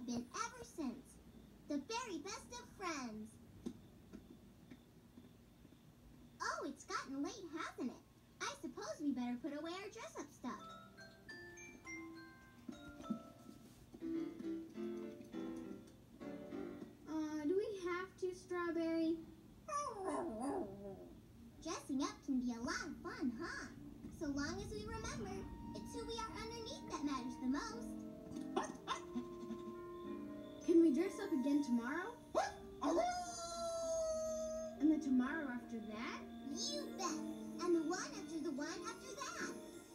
have been ever since. The very best of friends. Oh, it's gotten late, hasn't it? I suppose we better put away our dress-up stuff. Do we have to, Strawberry? Dressing up can be a lot of fun, huh? So long as we remember, it's who we are underneath that matters the most. Can we dress up again tomorrow? And the tomorrow after that? You bet. And the one after the one after that.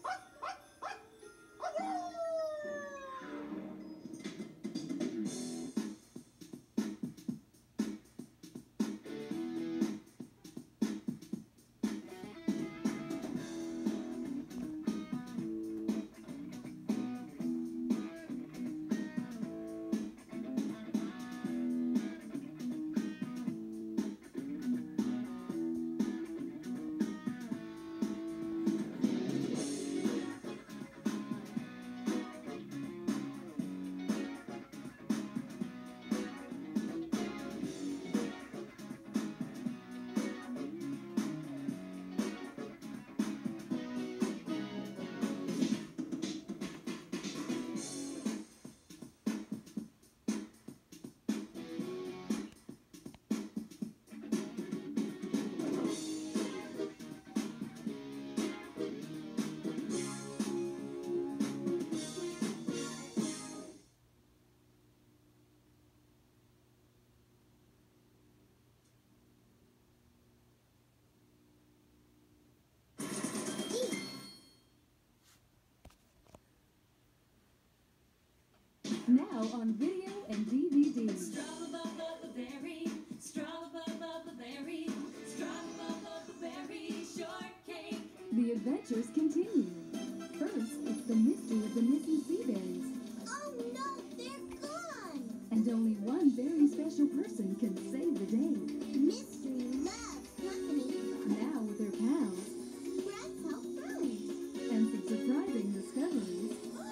Now on video and DVD. Strawberry, strawberry, strawberry shortcake. The adventures continue. First, it's the mystery of the missing sea berries. Oh no, they're gone! And only one very special person can save the day. Mystery loves company. Now with her pals Let's help friends. and some surprising discoveries,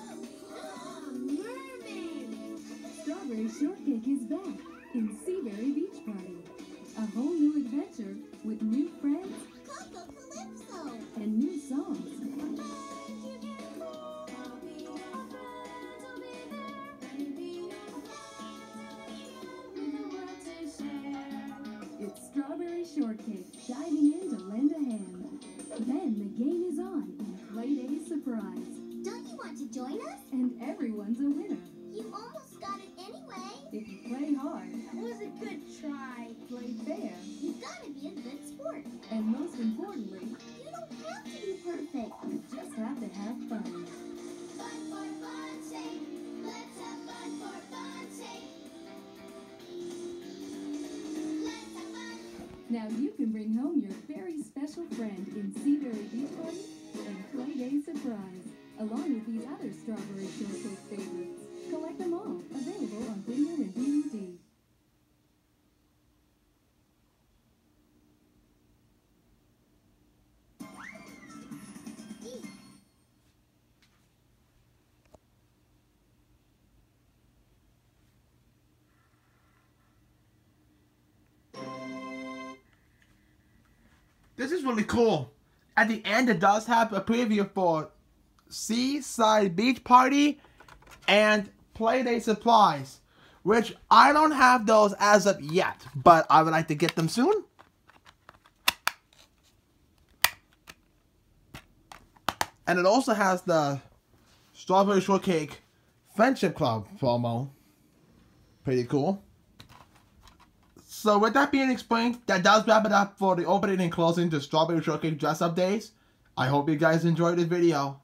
Strawberry Shortcake is back in Seaberry Beach Party. A whole new adventure with new friends Coco Calypso. and new songs. It's Strawberry Shortcake diving into Lend a Hand. Then the game is on in Playday Surprise. Don't you want to join us? And everyone's a winner. You almost got it anyway. If you play hard, That was a good try. play fair, You gotta be a good sport. and most importantly, You don't have to be perfect. you just have to have fun. Fun for fun's sake. Let's have fun for fun's sake. Let's have fun. Now you can bring home your very special friend in Seaberry Beach Party and Playday Surprise, along with these other Strawberry Shortcake favorites. Collect them all, available on video and DVD. This is really cool. At the end, it does have a preview for Seaside Beach Party and Playday Supplies, which I don't have those as of yet, but I would like to get them soon. And it also has the Strawberry Shortcake Friendship Club promo. Pretty cool. So with that being explained, that does wrap it up for the opening and closing to Strawberry Shortcake Dress Up Days. I hope you guys enjoyed this video.